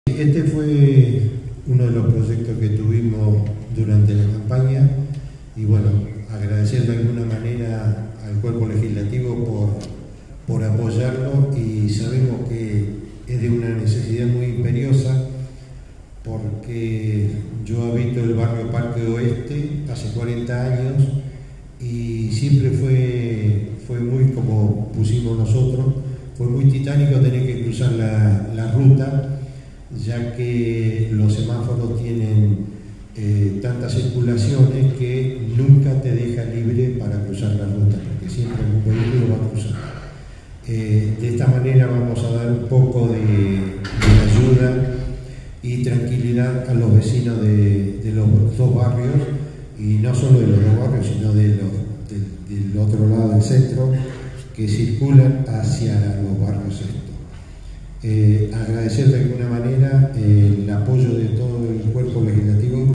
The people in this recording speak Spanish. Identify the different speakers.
Speaker 1: Este fue uno de los proyectos que tuvimos durante la campaña y bueno, agradecer de alguna manera al cuerpo legislativo por apoyarlo, y sabemos que es de una necesidad muy imperiosa porque yo habito el barrio Parque Oeste hace 40 años y siempre fue muy, como pusimos nosotros, fue muy titánico tener que cruzar la ruta, ya que los semáforos tienen tantas circulaciones que nunca te deja libre para cruzar la ruta, porque siempre algún vehículo va a cruzar. De esta manera vamos a dar un poco de ayuda y tranquilidad a los vecinos de los dos barrios, y no solo de los dos barrios, sino del otro lado del centro, que circulan hacia los barrios estos. Agradecer de alguna manera